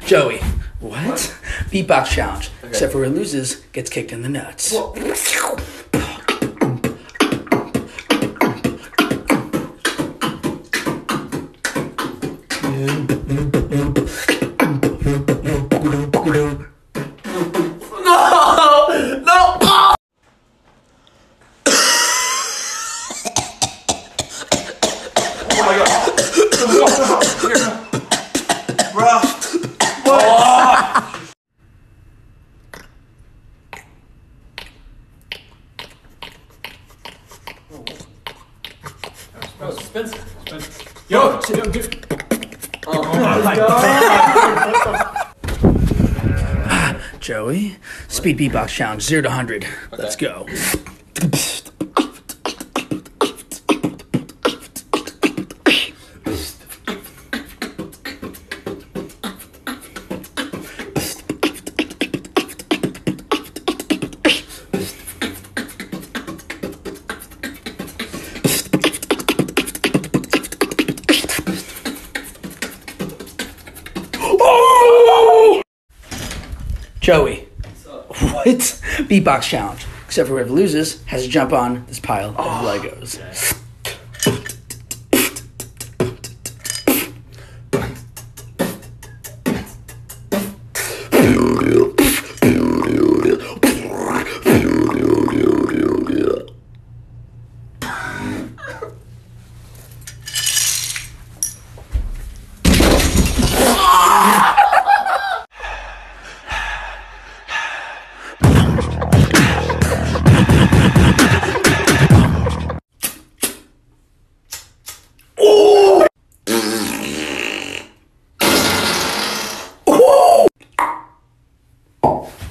Joey, what? Beatbox challenge. Okay. Except for whoever loses gets kicked in the nuts. Whoa. Spencerx. Yo, dude. Oh my God. Joey, speed beatbox challenge 0 to 100. Okay. Let's go. Joey, what? Beatbox challenge. Except for whoever loses has to jump on this pile of Legos. Okay. Oh!